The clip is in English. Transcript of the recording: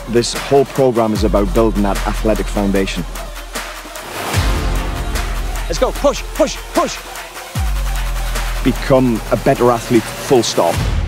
This whole program is about building that athletic foundation. Let's go, push, push, push. Become a better athlete, full stop.